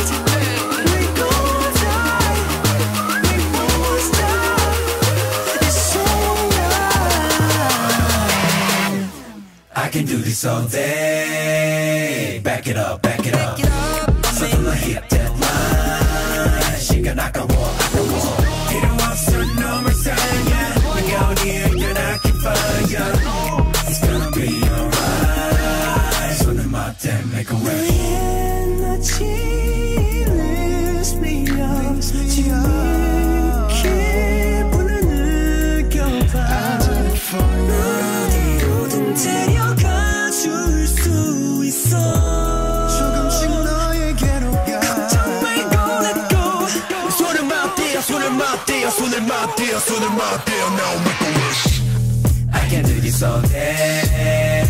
I can do this all day. Back it up, back it up. 서둘러 hit that line. 시간 아까워, 아까워. 필요 없어 눈물 사이에 네가 어디에 있든 I can find you. It's gonna be alright. 손을 맞대 make a wish. lift me up 지옥의 불을 느껴봐 어디로든 데려가 줄 수 있어 조금씩 너에게로 가 걱정 말고 let go 손을 맞대어 손을 맞대어 손을 맞대어 손을 맞대어 now make a wish I can do this all day.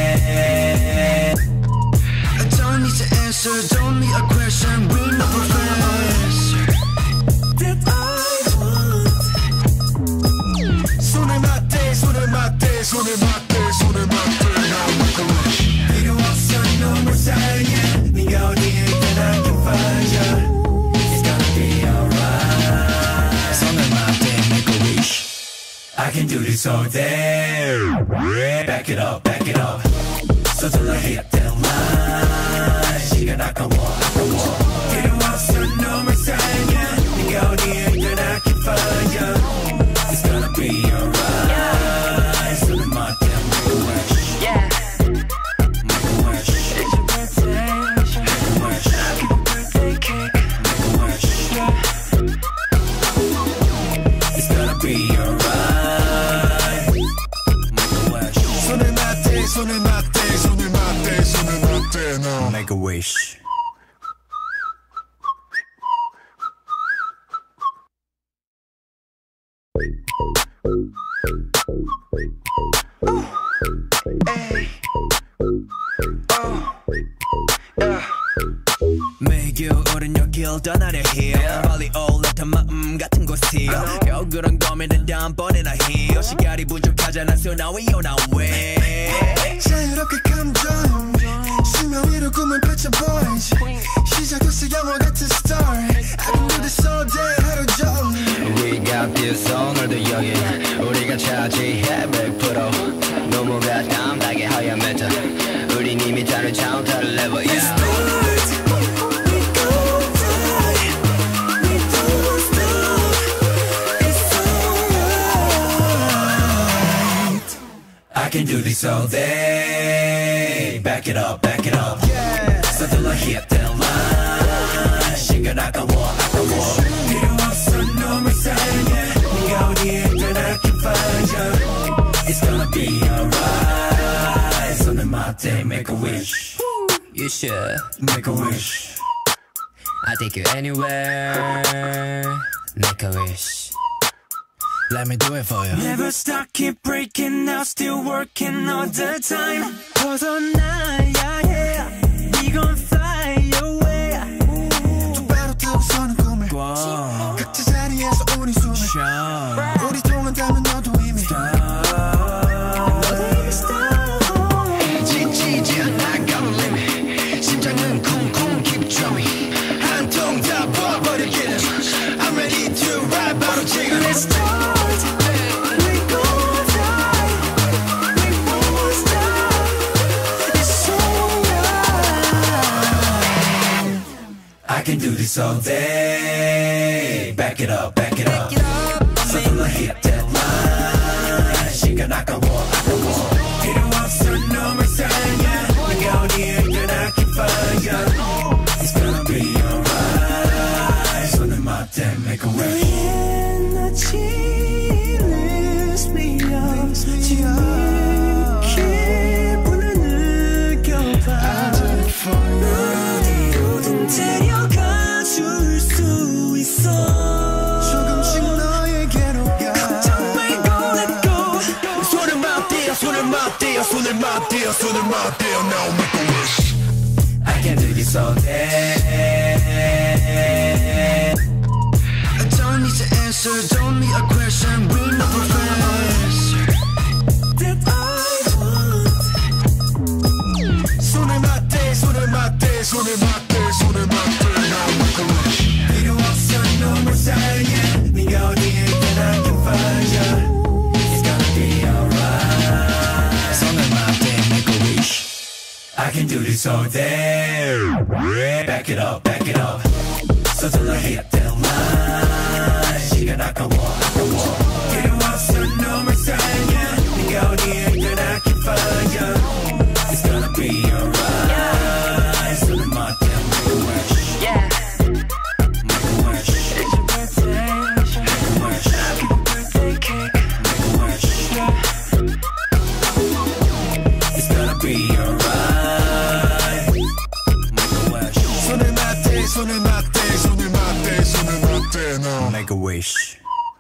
I don't need to answer don't need a question we know for answer that I want 손을 맞대 손을 맞대 손을 맞대 손을 맞대 now make a wish 필요 없어 눈물 사이에 네가 어디에 있든 I can find you. It's gonna be alright. 손을 맞대 make a wish I can do this all day. Back it up, back it up. 서둘러 hit that line. 시간 아까워, 아까워. 필요 없어 눈물 사이에 네가 어디에 있든 I can find you. It's gonna be alright. 손을 맞대 make a wish. Yeah. Make a wish. Make a wish. Make a wish. It's gonna be alright. Make a wish. 손을 맞대 손을 맞대 손을 맞대 손을 맞대 now Make a wish. 매일 겨울은 여길 떠나려 해요. 빨리 올라탄 마음 같은 곳이요. 겨울은 고민은 다음번에나 해요. 시간이 부족하잖아 so now we on our way. 자유롭게 감정 수면 위로 꿈을 펼쳐 boys. 시작했어 영화 같은 story. I can do this all day 하루 종일. We got this 오늘도 여기 우리가 차지해 백 퍼센트 넘어가 담백하게 하얀 메타 우린 이미 다른 차원 다른 레벨 yeah. I can do this all day. Back it up, back it up. Yeah. 서둘러 hit that line. 시간 아까워, 아까워. 필요 없어, 너무 사랑해. 네가 어디에 있든 I can find you. It's gonna be alright. 손을 맞대, make a wish. You should. Make a wish. I'll take you anywhere. Make a wish. Let me do it for you. Never stop, keep breaking now, still working all the time. 벗어나야 해. We gon' fly away. 똑바로 뜨고 서는 꿈을 각자 자리에서 우리 숨을 우리 통한다면 너도 이미 너도 이미 stop. 지치지 않아 got limit 심장은 쿵쿵 keep drumming 한 통 다 부어버리기는 I'm ready to ride 바로 지금 Let's start. I can do this all day. Back it up, back it up. 서둘러 hit that line. 시간 아까워, 아까워. 필요 없어, 너무 사랑해. 네가 어디에 있든 I can find you. It's gonna be alright. 손을 맞대, make a wish. Lift me up. 지금 기분을 느껴봐. 어디로든 데려가 줄 수 있어. 조금씩 너에게로 가. 걱정 말고 let go. 손을 맞대요, 손을 맞대요, 손을 맞대요, 손을 맞대요. Now make a wish. I can do this all day. I don't need to answer, don't need a question. We know professor that I want. 손을 맞대, 손을 맞대, 손을 맞대, 손을 맞대. Now make a wish. 필요 없어, 너무 사랑해. 네가 어디에 있든 I can find you. It's gonna be alright. 손을 맞대, make a wish. I can do this all day. Back it up, back it up. 서둘러 hit that line. 시간 아까워, 아까워. 필요 없어, 너무 사랑해. 네가 어디에 있든 I can find you. It's gonna be alright. 손을 맞대, make a wish. Yeah. Make a wish. Make a wish. Make a wish. It's gonna be alright. Make a wish. 손을 맞대, 손을 맞대, 손을 맞대, 손을 맞대. Now make a wish.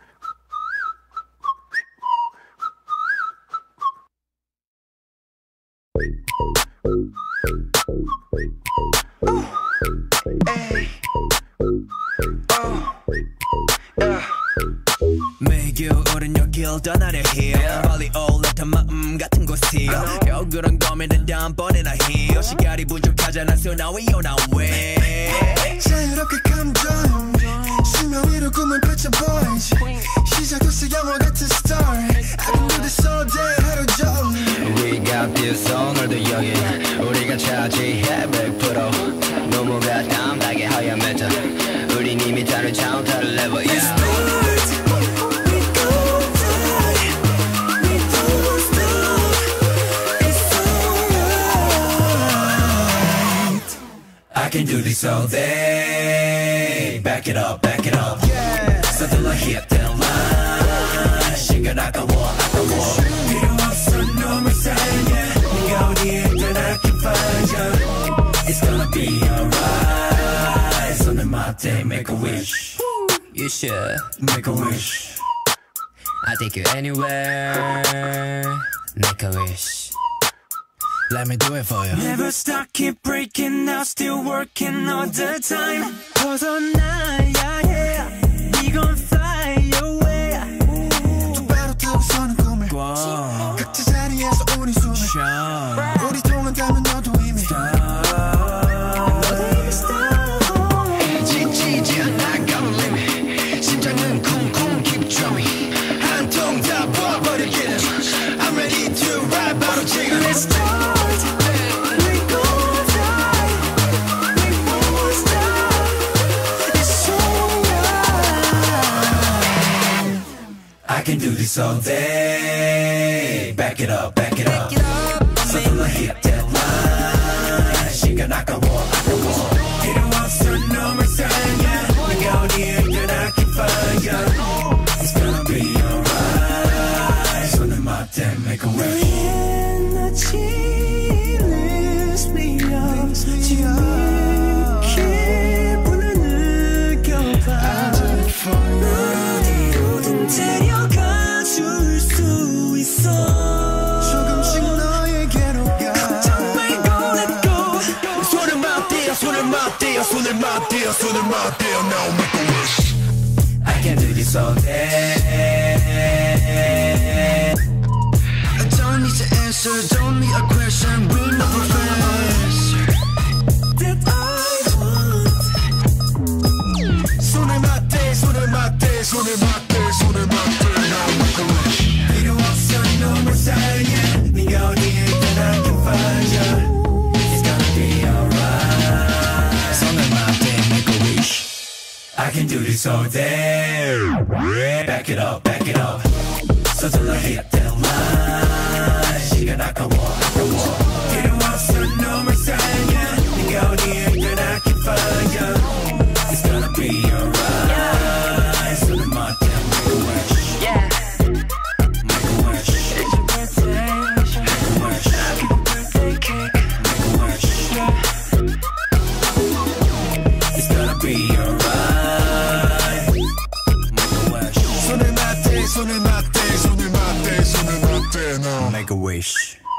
매일 겨울은 여길 떠나려 해요. 빨리 올라탄 마음 같은 곳이요. 겨울은 고민은 다음번에나 해요. 시간이 부족하잖아 so now we on our way. 자유롭게 감정 수면 위로 꿈을 펼쳐 boys. 시작했어 영화 같은 story. I can do this all day 하루 종일. We got this 오늘도 여기 우리가 차지해 백 퍼센트 넘어가 담백하게 하얀 메타 우린 이미 다른 차원 다른 레벨 yeah. I can do this all day. Back it up, back it up. Yeah. 서둘러 hit that line. 시간 아까워, 아까워. 필요 없어, 너무 사랑해. 네가 어디에 있든 I can find you. It's gonna be alright. 손을 맞대, make a wish. You should. Make a wish. I'll take you anywhere. Make a wish. Let me do it for you. Never stop, keep breaking now, still working all the time. 벗어나야 해. We gon' fly away. 똑바로 뜨고 서는 꿈을 꿔. 각자 자리에서 우리 숨을 쉬어. 우리 통한다면 너도 이미 지치지 않아 got limit. 심장은 쿵쿵 keep drumming. 한 통 다 부어버리기는 I'm ready to ride 바로 지금. Let's start. We gon' fly. We won't stop. It's alright. I can do this all day. Back it up, back it up. 서둘러 hit that line. 시간 아까워, 아까워. 필요 없어 너만 살냐. 네가 어디에 있든 I can find ya. It's gonna be alright. 손을 맞대, make a wish. Lift me up. 기분을 느껴봐. 어디로든 데려가 줄 수 있어. 조금씩 너에게로 가. 걱정 말고 let go. 손을 맞대요, 손을 맞대요, 손을 맞대요, 손을 맞대요. Now make a wish. I can do this all day. I don't need to answer, don't need a question. We know professor That I want. 손을 맞대, 손을 맞대, 손을 맞대, 손을 맞대. Now make a wish. 필요 없어 너만 살냐. 네가 어디에 있든 I can find ya. It's gonna be alright. 손을 맞대, make a wish. I can do this all day. Back it up, back it up. 서둘러 hit that line. 시간 아까워, 아까워. 필요 없어 너만 살냐. 네가 어디에 있든 I can find ya. It's gonna be alright. 손을 맞대, make a wish. Yeah. Make a wish. Make a wish. Make a wish. It's gonna be alright. Make a wish. 손을 맞대, 손을 맞대, 손을 맞대, 손을 맞대. Now make a wish.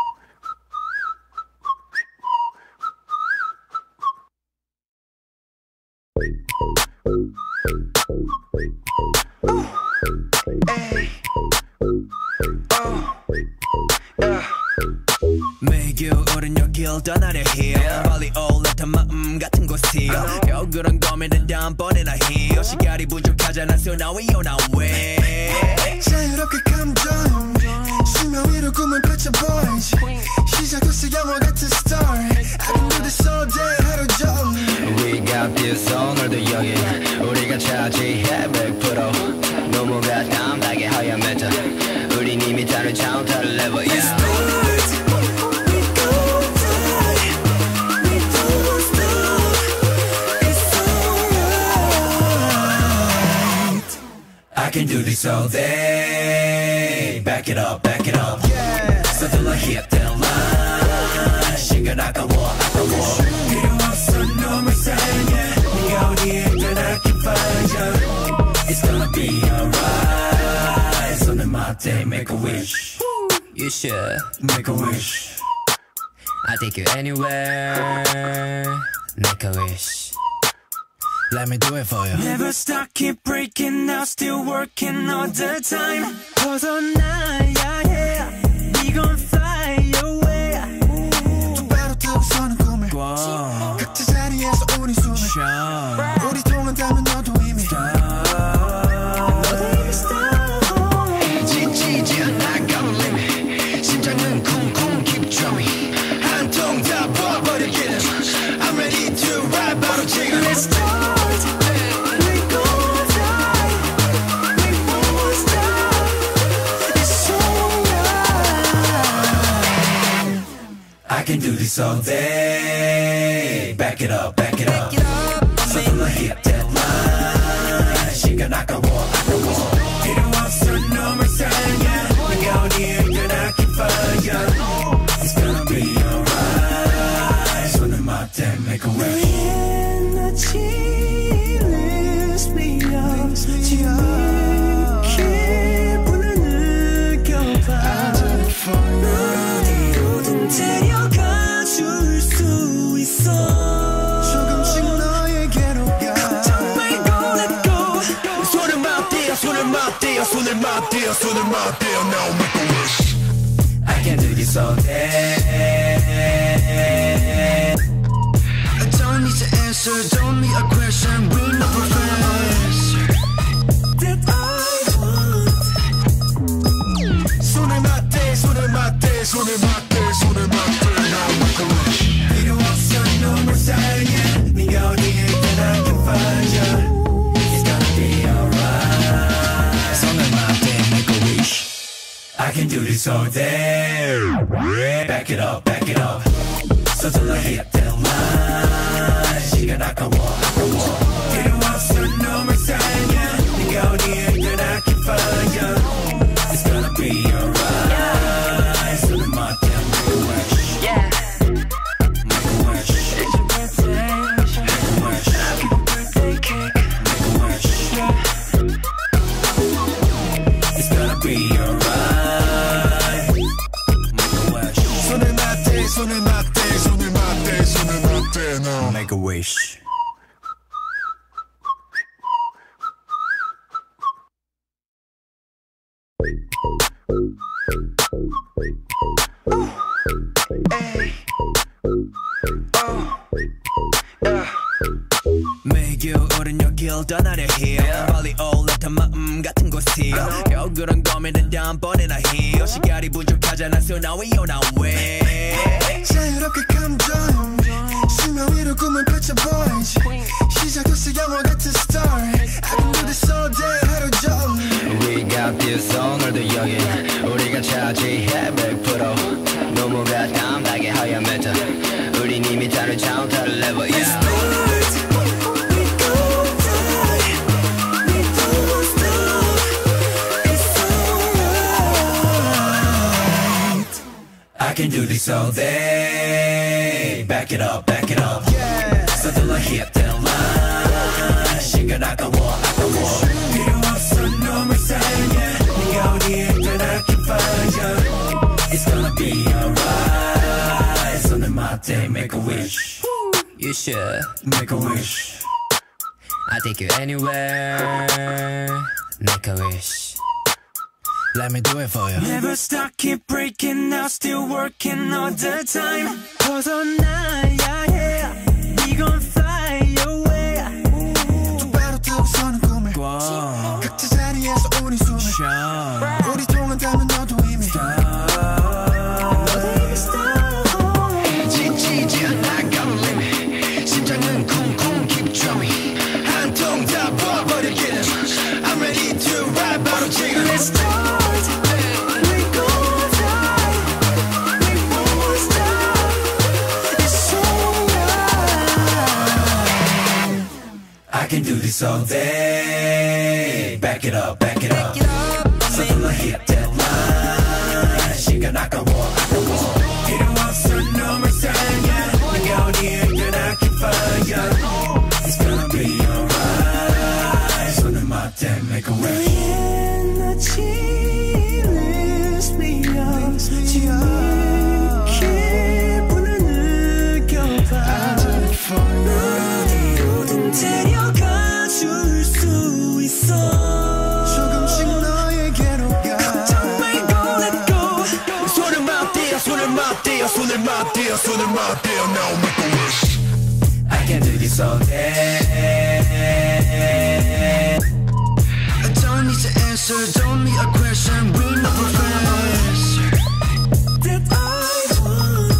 매일 오른 여길 떠나려 해요. 빨리 올라탄 마음 같은 곳이요. 겨울은 고민은 다음번에나 해요. 시간이 부족하잖아 so now we on our way. 자유롭게 감정 수면 위로 꿈을 펼쳐보이지. 시작했어 영화 같은 story. I can do this all day 하루 종일. We got this 오늘도 여기 우리가 차지해 백 퍼센트. 넘어가 담백하게 하얀 메타. 우린 이미 다른 차원 다른 레벨. We gon' fly. We don't stop. It's alright. I can do this all day. Back it up, back it up. 서둘러 hit that line. 시간 아까워, 아까워. 필요 없어 너만 살냐. 네가 어디에 있든 I can find ya. It's gonna be alright. 손을 맞대, make a wish. You should. Make a wish. I'll take you anywhere. Make a wish. Let me do it for you. Never stop, keep breaking now, still working all the time. 벗어나야 해. We gon' fly away. 똑바로 뜨고 서는 꿈을 꿔. 각자 자리에서 우리 숨을 쉬어. 우리 통한다면 너도 이미 지치지 않아 got limit. 심장은 쿵쿵 keep drumming. 한 통 다 부어버리기는 I'm ready to ride 바로 지금. Let's start. We gon' fly. We won't stop. It's alright. I can do this all day. Back it up, back it up. 서둘러 hit that line. 시간 아까워, 아까워. 필요 없어 너만 살냐. 네가 어디에 있든 I can find ya. It's gonna be alright. 손을 맞대, make a wish. Lift me up. 기분을 맞대요 손을 맞대요 손을 맞대요 Now make a wish I can do this all day. I don't need to answer, don't need a question. We know professor that I want. 손을 맞대 손을 맞대 손을 맞대 손을 맞대 Now make a wish 필요 없어 눈물 사이에 네가 어디에 있든 I can find you. It's gonna be alright. 손을 맞대 make a wish I can do this all day. Back it up, back it up. 서둘러 hit that line. 시간 아까워, 아까워. 필요 없어 눈물 사이에 네가 어디에 있든 I can find you. It's gonna be alright. 손을 맞대 make a wish. Yeah. Make a wish. It's your birthday, Make a wish. give a birthday cake. Make a wish. It's gonna be alright. Make a wish. 손을 맞대 손을 맞대 손을 맞대 손을 맞대 Now Make a wish. 매겨오른 여길 떠나려 해 빨리 올라탄 마음 같은 곳이 겨울은 고민은 다음번에나 해 시간이 부족하잖아 So now we on our way 자유롭게 감정 수면 위로 꿈을 펼쳐 보이지 시작했어 영화 같은 story I can do this all day 하루 종일 We got this 오늘도 여기 우리가 차지해 백 퍼센트 너무 가감하게 하얀 메타 우린 이미 다른 차원 다른 레벨 yeah. I can do this all day. Back it up, back it up. Yeah. 서둘러 hit that line. 시간 아까워, 아까워. 필요 없어 눈물 사이에 네가 어디에 있든 I can find you. It's gonna be alright. 손을 맞대, make a wish. You should. Make a wish. I'll take you anywhere. Make a wish. Let me do it for you. Never stop, keep breaking out, still working all the time. 벗어나야 해, we gon' fly away. 똑바로 뜨고 서는 꿈을 각자 자리에서 우리 숨을 우리 통한다면 너도 이미 지치지 않아 got limit 심장은 쿵쿵 keep drumming 한 통 다 부어버리기는 I'm ready to ride 바로 지금 Let's start. We gon' fly. We won't stop. It's alright. I can do this all day. Back it up, back it up. 서둘러 hit that line. 시간 아까워, 아까워. 필요 없어 눈물 사이에 네가 어디에 있든 I can find you. It's gonna be alright. 손을 맞대, make a wish. 에너지 lifts me up. 지금 이 기분을 느껴봐. 어디로든 데려가 줄 수 있어. 조금씩 너에게로 가 걱정 말고 let go. 손을 맞대요 손을 맞대요 손을 맞대요 손을 맞대요 Now make a wish I can do this all day. I don't need to answer, don't need a question. We know professor That I want.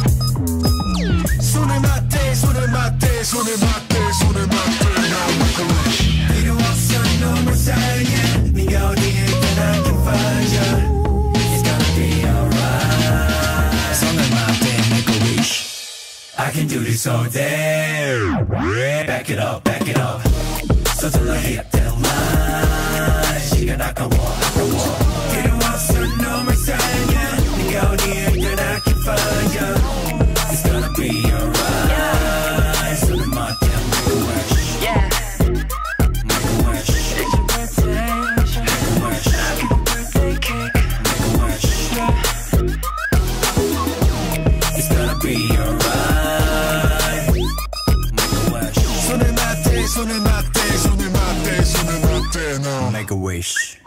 손을 맞대 손을 맞대 손을 맞대 손을 맞대 Now make a wish 필요 없어 눈물 사이에 네가 어디에 있든 I can find you. It's gonna be alright. 손을 맞대, make a wish. I can do this all day. Back it up, back it up. 서둘러 hit that line. 시간 아까워, 아까워. 필요 없어 눈물 사이에 네가 어디에 있든 I can find you. It's gonna be alright. 손을 맞대, make a wish. Yeah. Make a wish. It's your birthday. Make a wish. Give a birthday cake. Make a wish. It's gonna be alright. Make a wish. 손을 맞대 손을 맞대 손을 맞대 손을 맞대 너 Make a wish